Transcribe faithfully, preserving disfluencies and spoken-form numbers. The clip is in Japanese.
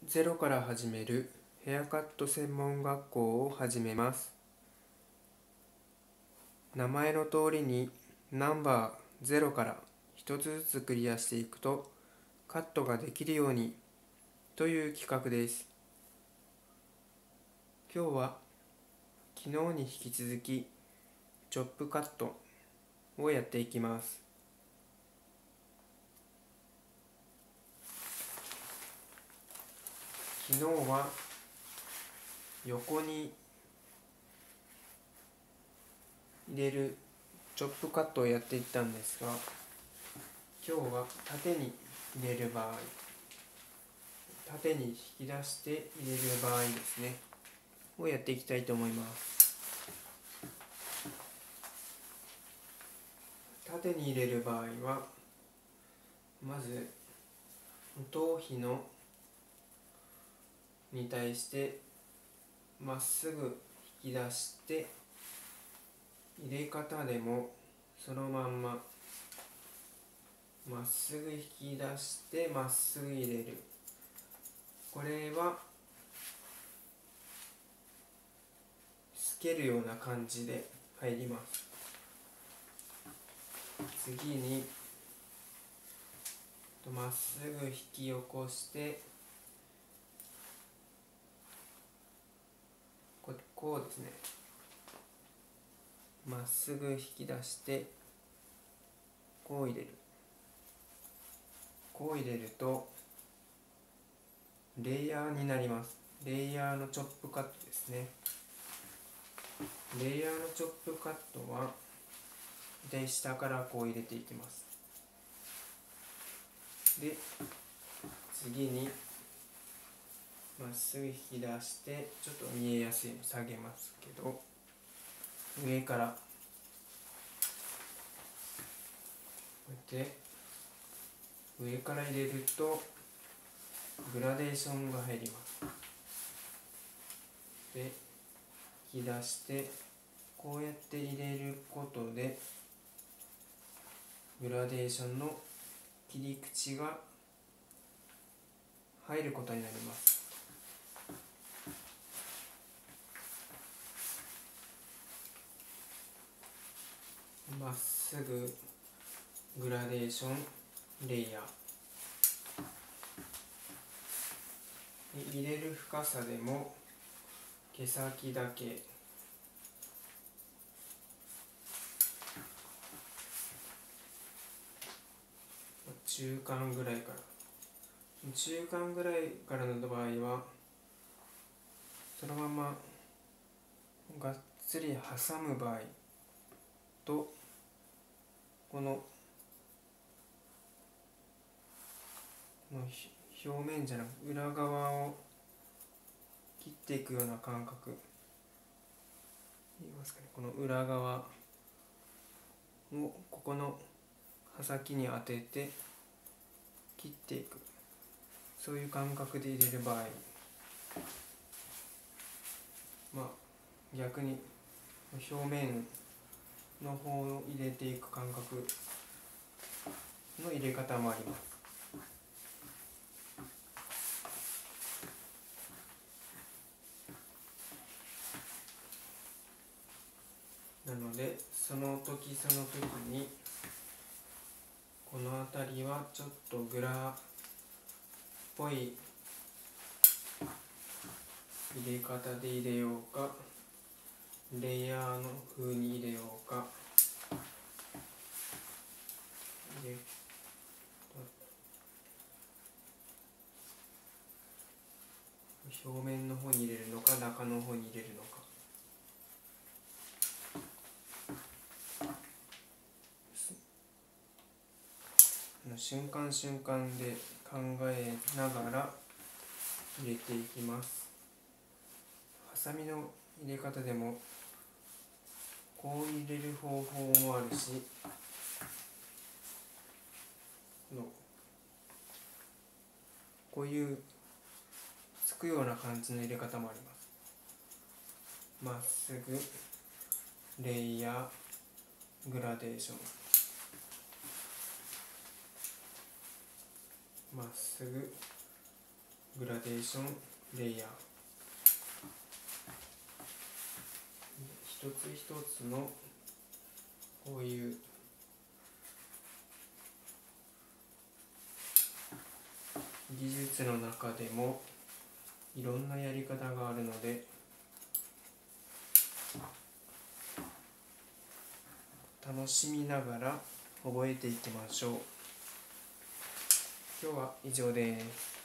ゼロから始めるヘアカット専門学校を始めます。名前の通りにナンバーゼロから一つずつクリアしていくとカットができるようにという企画です。今日は昨日に引き続きチョップカットをやっていきます。昨日は横に入れるチョップカットをやっていったんですが、今日は縦に入れる場合、縦に引き出して入れる場合ですねをやっていきたいと思います。縦に入れる場合は、まず頭皮のに対してまっすぐ引き出して、入れ方でもそのまんままっすぐ引き出してまっすぐ入れる。これは透けるような感じで入ります。次にまっすぐ引き起こして、ここうですね、まっすぐ引き出してこう入れる。こう入れるとレイヤーになります。レイヤーのチョップカットですね。レイヤーのチョップカットはで下からこう入れていきます。で次にまっすぐ引き出して、ちょっと見えやすいの下げますけど、上からこうやって上から入れるとグラデーションが入ります。で引き出してこうやって入れることでグラデーションの切り口が入ることになります。まっすぐグラデーションレイヤー、入れる深さでも毛先だけ中間ぐらいから、中間ぐらいからの場合はそのままがっつり挟む場合と、このこの表面じゃなく裏側を切っていくような感覚、言いますかね、この裏側をここの刃先に当てて切っていく、そういう感覚で入れる場合、まあ逆に表面の方を入れていく感覚の入れ方もあります。なのでその時その時にこの辺りはちょっとグラっぽい入れ方で入れようか、レイヤーの風に入れようか、で表面の方に入れるのか中の方に入れるのか、瞬間瞬間で考えながら入れていきます。ハサミの入れ方でもこう入れる方法もあるし、のこういうつくような感じの入れ方もあります。まっすぐレイヤーグラデーション、まっすぐグラデーションレイヤー、一つ一つのこういう技術の中でもいろんなやり方があるので、楽しみながら覚えていきましょう。今日は以上です。